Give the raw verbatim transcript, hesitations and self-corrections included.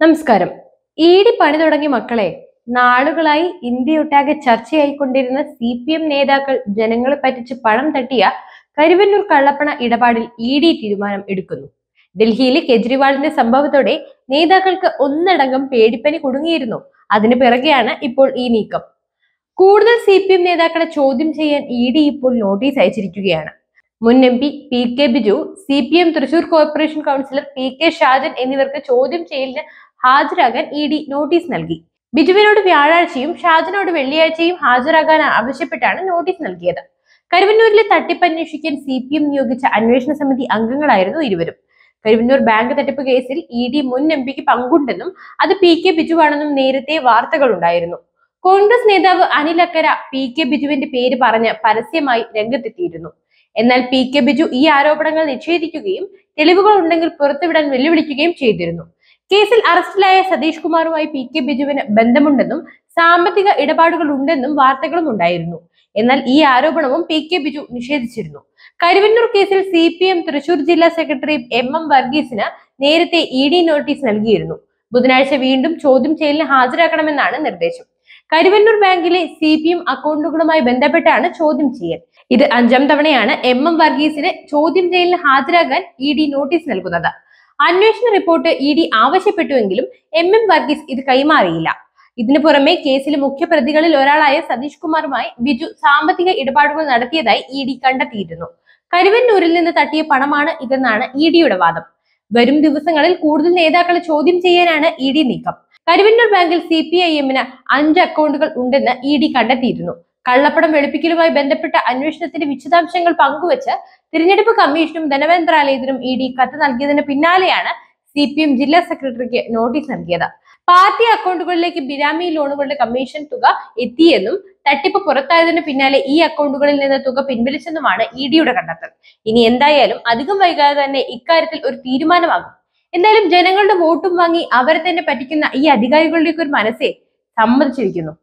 നമസ്കാരം. E D പണി തുടങ്ങിയ മക്കളെ, നാളുകളായി ഇന്ത്യയൊട്ടാകെ ചർച്ചയായിക്കൊണ്ടിരുന്ന സി പി എം നേതാക്കൾ ജനങ്ങളെ പറ്റിച്ച് പണം തട്ടിയ കരുവന്നൂർ കള്ളപ്പണ ഇടപാടിൽ ഇ ഡി തീരുമാനം എടുക്കുന്നു. ഡൽഹിയിലെ കെജ്രിവാളിന്റെ സംഭവത്തോടെ നേതാക്കൾക്ക് ഒന്നടങ്കം പേടിപ്പനി കുടുങ്ങിയിരുന്നു. അതിന് പിറകെയാണ് ഇപ്പോൾ ഈ നീക്കം. കൂടുതൽ സി പി എം നേതാക്കളെ ചോദ്യം ചെയ്യാൻ ഇ ഡി ഇപ്പോൾ നോട്ടീസ് അയച്ചിരിക്കുകയാണ്. മുൻ M P P K Biju, C P M Thrissur corporation councillor P K Shajan എന്നിവർക്ക് ചോദ്യം ചെയ്യലിന് ഹാജരാകാൻ ഇ ഡി നോട്ടീസ് നൽകി. ബിജുവിനോട് വ്യാഴാഴ്ചയും ഷാജനോട് വെള്ളിയാഴ്ചയും ഹാജരാകാൻ ആവശ്യപ്പെട്ടാണ് നോട്ടീസ് നൽകിയത്. കരുവന്നൂരിലെ തട്ടിപ്പ് അന്വേഷിക്കാൻ സി പി എം നിയോഗിച്ച അന്വേഷണ സമിതി അംഗങ്ങളായിരുന്നു ഇരുവരും. കരുവന്നൂർ ബാങ്ക് തട്ടിപ്പ് കേസിൽ ഇ ഡി മുൻ എം പിക്ക് പങ്കുണ്ടെന്നും അത് പി കെ ബിജുവാണെന്നും നേരത്തെ വാർത്തകളുണ്ടായിരുന്നു. കോൺഗ്രസ് നേതാവ് അനിൽ അക്കര പി കെ ബിജുവിന്റെ പേര് പറഞ്ഞ് പരസ്യമായി രംഗത്തെത്തിയിരുന്നു. എന്നാൽ പി കെ ബിജു ഈ ആരോപണങ്ങൾ നിഷേധിക്കുകയും തെളിവുകൾ ഉണ്ടെങ്കിൽ പുറത്തുവിടാൻ വെല്ലുവിളിക്കുകയും ചെയ്തിരുന്നു. കേസിൽ അറസ്റ്റിലായ സതീഷ് കുമാറുമായി പി കെ ബിജുവിന് ബന്ധമുണ്ടെന്നും സാമ്പത്തിക ഇടപാടുകൾ ഉണ്ടെന്നും വാർത്തകളും ഉണ്ടായിരുന്നു. എന്നാൽ ഈ ആരോപണവും പി കെ ബിജു നിഷേധിച്ചിരുന്നു. കരുവന്നൂർ കേസിൽ സി പി എം തൃശൂർ ജില്ലാ സെക്രട്ടറി എം എം വർഗീസിന് നേരത്തെ ഇ ഡി നോട്ടീസ് നൽകിയിരുന്നു. ബുധനാഴ്ച വീണ്ടും ചോദ്യം ചെയ്യലിന് ഹാജരാക്കണമെന്നാണ് നിർദ്ദേശം. കരുവന്നൂർ ബാങ്കിലെ സി പി എം അക്കൗണ്ടുകളുമായി ബന്ധപ്പെട്ടാണ് ചോദ്യം ചെയ്യൽ. ഇത് അഞ്ചാം തവണയാണ് എം എം വർഗീസിന് ചോദ്യം ചെയ്യലിന് ഹാജരാകാൻ ഇ ഡി നോട്ടീസ് നൽകുന്നത്. അന്വേഷണ റിപ്പോർട്ട് ഇ ഡി ആവശ്യപ്പെട്ടുവെങ്കിലും എം എം വർഗീസ് ഇത് കൈമാറിയില്ല. ഇതിനു പുറമെ കേസിലെ മുഖ്യപ്രതികളിൽ ഒരാളായ സതീഷ് കുമാറുമായി ബിജു സാമ്പത്തിക ഇടപാടുകൾ നടത്തിയതായി ഇ ഡി കണ്ടെത്തിയിരുന്നു. കരുവന്നൂരിൽ നിന്ന് തട്ടിയ പണമാണ് ഇതെന്നാണ് ഇ ഡിയുടെ വാദം. വരും ദിവസങ്ങളിൽ കൂടുതൽ നേതാക്കളെ ചോദ്യം ചെയ്യാനാണ് ഇ ഡി നീക്കം. കരുവന്നൂർ ബാങ്കിൽ സി പി ഐ എമ്മിന് അഞ്ച് അക്കൗണ്ടുകൾ ഉണ്ടെന്ന് ഇ ഡി കണ്ടെത്തിയിരുന്നു. കള്ളപ്പണം വെളുപ്പിക്കലുമായി ബന്ധപ്പെട്ട അന്വേഷണത്തിന്റെ വിശദാംശങ്ങൾ പങ്കുവച്ച് തിരഞ്ഞെടുപ്പ് കമ്മീഷനും ധനമന്ത്രാലയത്തിനും ഇ ഡി കത്ത് നൽകിയതിന് പിന്നാലെയാണ് സി പി എം ജില്ലാ സെക്രട്ടറിക്ക് നോട്ടീസ് നൽകിയത്. പാർട്ടി അക്കൗണ്ടുകളിലേക്ക് ബിനാമി ലോണുകളുടെ കമ്മീഷൻ തുക എത്തിയെന്നും തട്ടിപ്പ് പുറത്തായതിനു പിന്നാലെ ഈ അക്കൗണ്ടുകളിൽ നിന്ന് തുക പിൻവലിച്ചെന്നുമാണ് ഇ ഡിയുടെ കണ്ടെത്തൽ. ഇനി എന്തായാലും അധികം വൈകാതെ തന്നെ ഇക്കാര്യത്തിൽ ഒരു തീരുമാനമാകും. എന്തായാലും ജനങ്ങളുടെ വോട്ടും വാങ്ങി അവരെ തന്നെ പറ്റിക്കുന്ന ഈ അധികാരികളുടെ ഒരു മനസ്സെ സമ്മതിച്ചിരിക്കുന്നു.